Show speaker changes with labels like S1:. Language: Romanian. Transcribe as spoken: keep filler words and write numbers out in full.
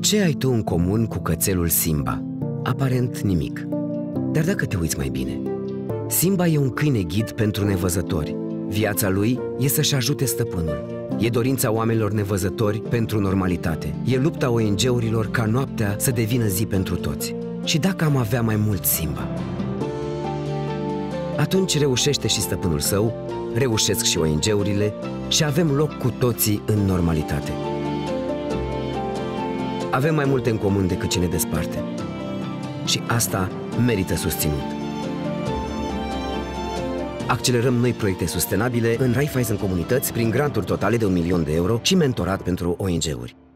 S1: Ce ai tu în comun cu cățelul Simba? Aparent nimic. Dar dacă te uiți mai bine, Simba e un câine ghid pentru nevăzători. Viața lui e să-și ajute stăpânul. E dorința oamenilor nevăzători pentru normalitate. E lupta O N G-urilor ca noaptea să devină zi pentru toți. Și dacă am avea mai mult Simba? Atunci reușește și stăpânul său, reușesc și O N G-urile și avem loc cu toții în normalitate. Avem mai multe în comun decât ce ne desparte. Și asta merită susținut. Accelerăm noi proiecte sustenabile în Raiffeisen Comunități prin granturi totale de un milion de euro și mentorat pentru O N G-uri.